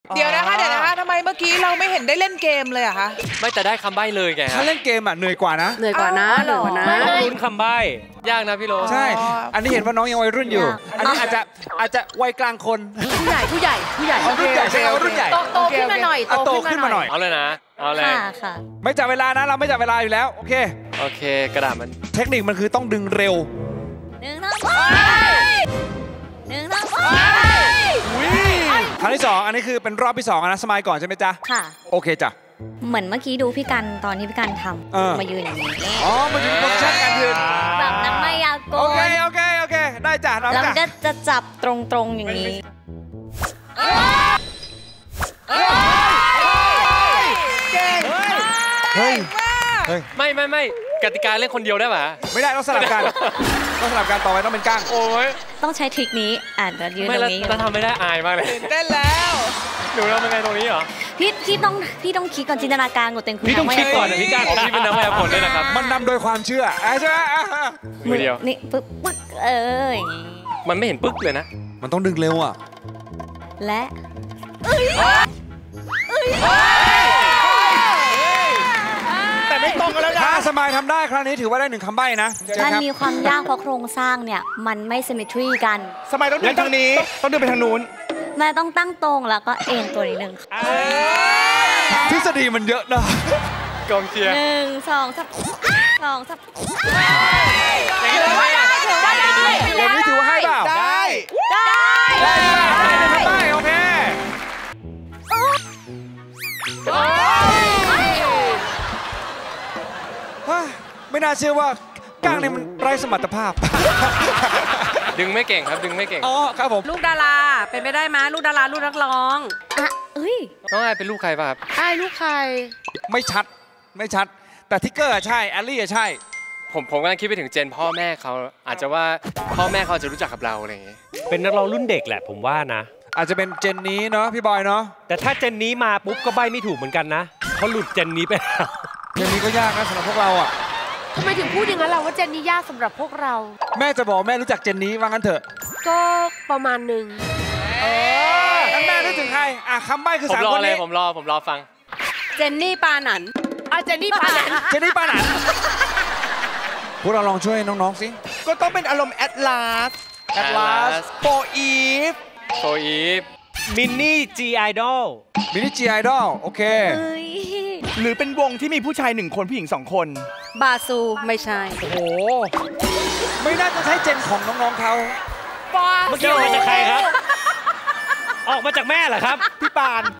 เดี๋ยวนะคะทำไมเมื่อกี้เราไม่เห็นได้เล่นเกมเลยอะคะไม่แต่ได้คำใบ้เลยไงถ้าเล่นเกมเหนื่อยกว่านะลุ้นคำใบ้ยากนะพี่โรใช่อันนี้เห็นว่าน้องยังวัยรุ่นอยู่อันนี้อาจจะวัยกลางคนผู้ใหญ่รุ่นใหญ่ใช่รุ่นใหญ่โตขึ้นมาหน่อยเอาเลยนะเอาเลยค่ะไม่จับเวลานะเราไม่จับเวลาอยู่แล้วโอเคกระดาษมันเทคนิคมันคือต้องดึงเร็วครั้งที่2อันนี้คือเป็นรอบที่2นะสมัยก่อนใช่ไหมจ๊ะค่ะโอเคจ้ะเหมือนเมื่อกี้ดูพี่กันตอนที่พี่กันทำมายืนอย่างนี้มายืนโพสชั่นการยืนแบบนักมายากลโอเคได้จ้ะแล้วก็จะจับตรงๆอย่างนี้เก่งเฮ้ยไม่กติกาเล่นคนเดียวได้ไหมไม่ได้ต้องสลับกันต่อไปต้องเป็นก้างโอ้ยต้องใช้ทริคนี้จะยืนตรงนี้แล้วทำไม่ได้อายมากเลยตื่นเต้นแล้วหนูทำยังไงตรงนี้เหรอพี่ต้องคิดก่อนจินตนาการก่อนเต็มพี่ต้องคิดก่อนนะพี่ก้างพี่เป็นนักมายากลด้วยนะครับมันนำโดยความเชื่อใช่ไหมมือเดียวนี่ปึ๊กอย่างนี้มันไม่เห็นปึ๊กเลยนะมันต้องดึงเร็วอ่ะและแต่ไม่ตรงกันแล้วนะถ้าสมัยทำได้ครั้งนี้ถือว่าได้1คำใบ้นะมันมีความยากเพราะโครงสร้างเนี่ยมันไม่ symmetry กันสมัยต้องดึงทางนี้ต้องดึงไปทางนู้นแม่ต้องตั้งตรงแล้วก็เอ็นตัวนิดนึงทฤษฎีมันเยอะนะกองเชียร์ 1 2 3 อย่างนี้ถือว่าให้เปล่าได้โอเคไม่น่าเชื่อว่าก้างเนี่ยมันไร้สมรรถภาพดึงไม่เก่งครับดึงไม่เก่งครับผมลูกดาราเป็นไม่ได้ไหมลูกดาราลูกนักร้องน้องไอเป็นลูกใครป่ะครับไอลูกใครไม่ชัดแต่ทิกเกอร์ใช่แอลลี่ใช่ผมกำลังคิดไปถึงเจนพ่อแม่เขาอาจจะว่าพ่อแม่เขาจะรู้จักกับเราอะไรอย่างงี้เป็นนักร้องรุ่นเด็กแหละผมว่านะอาจจะเป็นเจนนี้เนาะพี่บอยเนาะแต่ถ้าเจนนี้มาปุ๊บก็ใบไม่ถูกเหมือนกันนะเขาหลุดเจนนี้ไปแล้วเจนนี้ก็ยากนะสำหรับพวกเราอ่ะทำไมถึงพูดอย่างนั้นเราว่าเจนนี้ยากสำหรับพวกเราแม่จะบอกแม่รู้จักเจนนี้ว่างั้นเถอะก็ประมาณนึงงั้นแม่นึกถึงใครคำใบ้คือ3คนนี้ผมรอฟังเจนนี่ปาหนันเจนนี่ปาหนันพวกเราลองช่วยน้องๆสิก็ต้องเป็นอารมณ์แอตลาสโฟอีฟมินนี่จีไอดอลโอเคหรือเป็นวงที่มีผู้ชาย1คนผู้หญิง2คนบาซูไม่ใช่โอ้โหไม่น่าจะใช่เจนของน้องๆเขาเมื่อกี้ออกมาจากใครครับออกมาจากแม่เหรอครับพี่ปาน